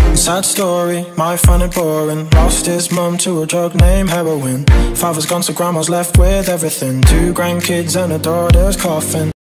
Sad story, might find it boring. Lost his mum to a drug named heroin. Father's gone so grandma's left with everything. 2 grandkids and a daughter's coffin.